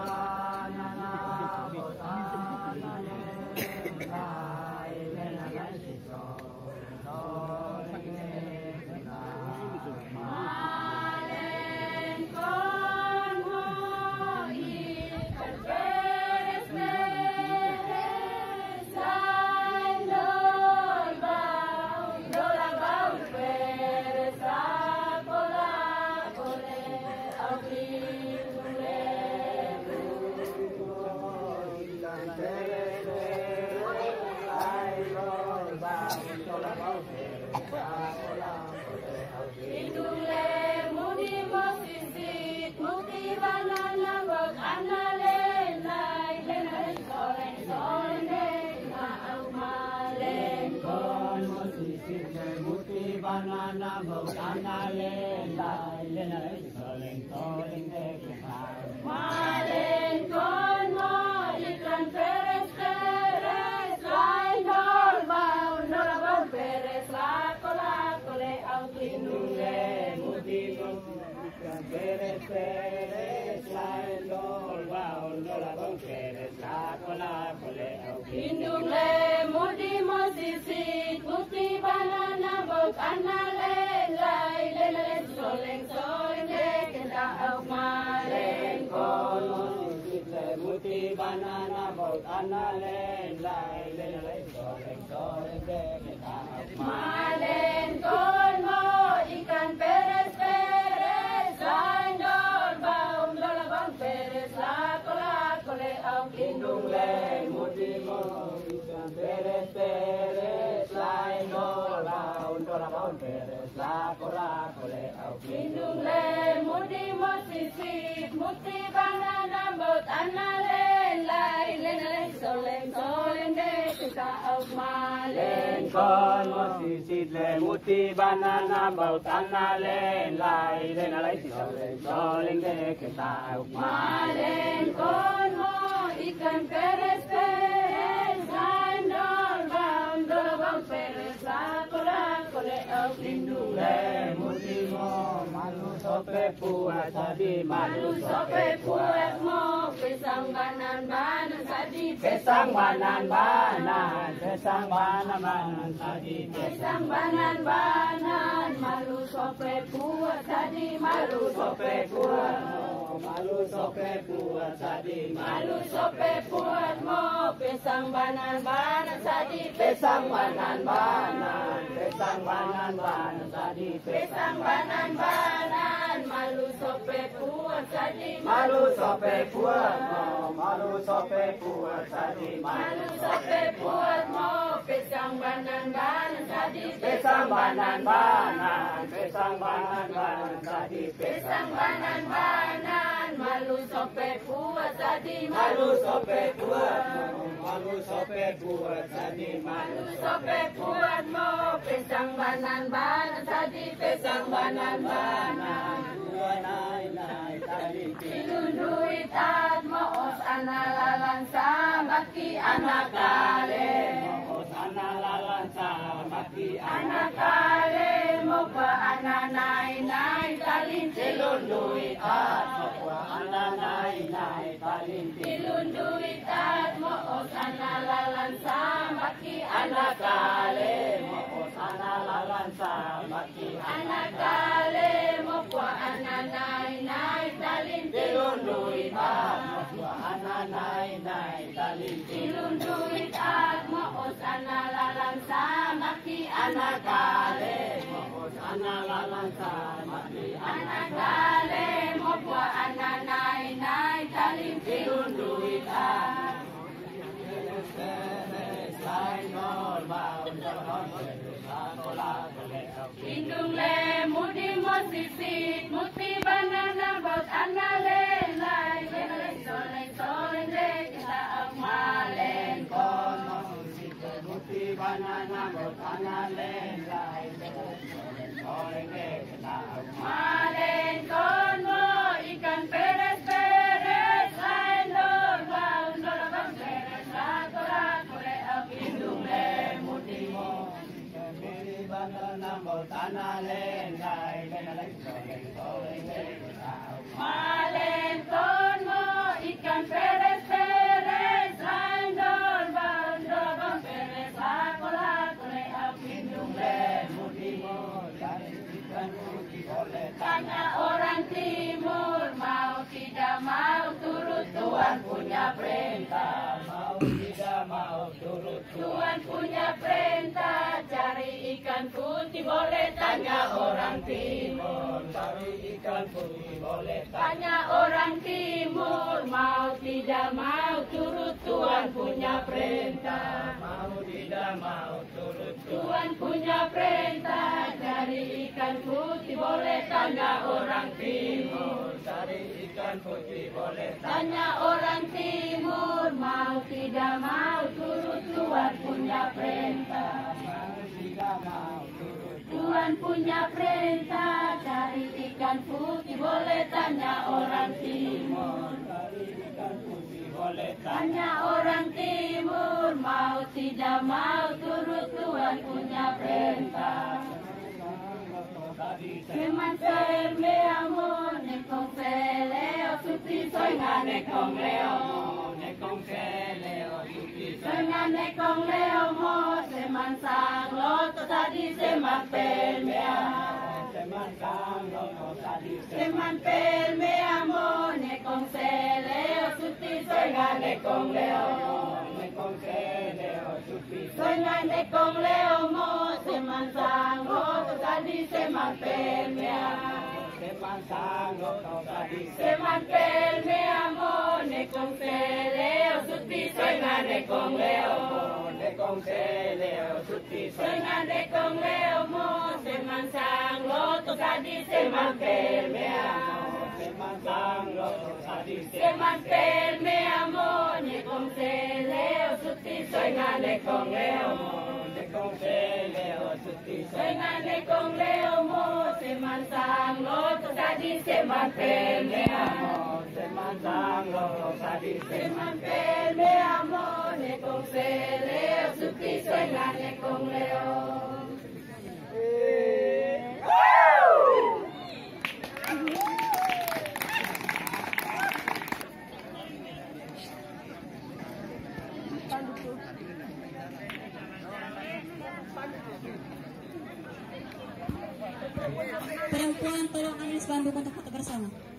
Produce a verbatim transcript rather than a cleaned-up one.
Banana boat anale lai lenai soling soling dek malen kon mo ikan peres peres lai dol bau nola bau peres la kola kole au kinule muti ikan peres peres lai dol bau nola bau peres la kola kole au kinule muti mosisi muti banana boat anale lai lenai soling soling dek kenda au malen kon muti banana boat anale lai lenai soling soling dek kenda au malen kon mo ikan peres peres lai dol bau dola bau peres la kola kole au kindung le muti mo ikan peres peres lai dol bau dola bau peres la kola kole au kindung le muti mo sisi muti banana boat anale lai lenai soling soling dek kenda au malen kon mo sisi le muti banana boat anale lai lenai soling soling dek kenda au malen kon mo ikan peres peres lai dol bau dola bau peres la kola kole au kindung le muti mo malu sope puas tadi malu sope puas mo pisang banan banan tadi pisang banan banan pisang banan banan tadi pisang banan banan malu sope puas tadi malu sope puas malu sope puas tadi malu sope puas mo pisang banan banan tadi pisang banan banan pisang banan banan tadi pisang banan banan malu sope puas tadi malu sope puas mo malu sope puas tadi malu sope puas mo pisang banan banan tadi pisang banan banan pisang banan banan tadi pisang banan banan malu sope puas tadi malu sope puas mo malu sope puas tadi malu sope puas mo pisang banan banan tadi pisang banan banan nai nai tadi dilundui tat moos analalan samaki anakale moos analalan samaki anakale mopa ananai nai talin dilundui tat mopa ananai nai talin dilundui tat moos analalan samaki anakale moos analalan samaki anakale mopa ananai nai talin dilundui tat mopa ananai nai talin dilundui tat moos analalan samaki anakale moos analalan samaki anakale mopa ananai nai talin dilundui tat Indung le mudi mosisit muti banana boat anale lai lenai soling soling le kita au malen kon mosisit muti banana boat anale lai lenai soling soling le kita au malen kon mo ikan peres peres lai dol bau dol bau peres la kola kole au indung le muti mo banana boat anale lai lenai soling soling le kita au malen kon mo ikan Tuhan punya perintah, mau tidak mau turut. Tuhan punya perintah, cari ikan putih boleh tanya orang timur. Cari ikan putih boleh tanya orang timur. Mau tidak mau turut, Tuhan punya perintah. Mau tidak mau turut, Tuhan punya perintah. Cari ikan putih boleh tanya orang timur. Cari ikan putih boleh tanya orang timur. Mau tidak mau turut, Tuhan punya perintah. Mau tidak mau turut, Tuhan punya perintah. Cari ikan putih boleh tanya orang timur. Cari ikan putih boleh tanya orang timur. Mau tidak mau turut, Tuhan punya perintah. Seman ser me amo, ne con se leo, suti soy ngane con leo, ne con se leo, suti soy ngane con leo mo, seman sang loto tadi seman pel me amo, seman sang loto tadi seman pel me amo, ne con se leo, suti soy ngane con leo, ne con se leo, suti soy ngane con leo mo, seman sang loto tadi seman pel me amo, seman sang loto tadi seman pel me amo, ne con se leo, suti soy ngane con leo, ne con se leo, suti soy ngane con leo mo, seman sang loto tadi seman pel me amo, seman sang loto tadi seman pel me amo, ne con se leo, suti soy ngane con leo mo, ne con se leo, suti soy ngane con leo mo, seman sang loto tadi seman pel me amo, seman sang loto tadi seman pel me amo, ne con se leo, suti soy ngane con leo. Perempuan tolong Anies Bandung untuk foto bersama.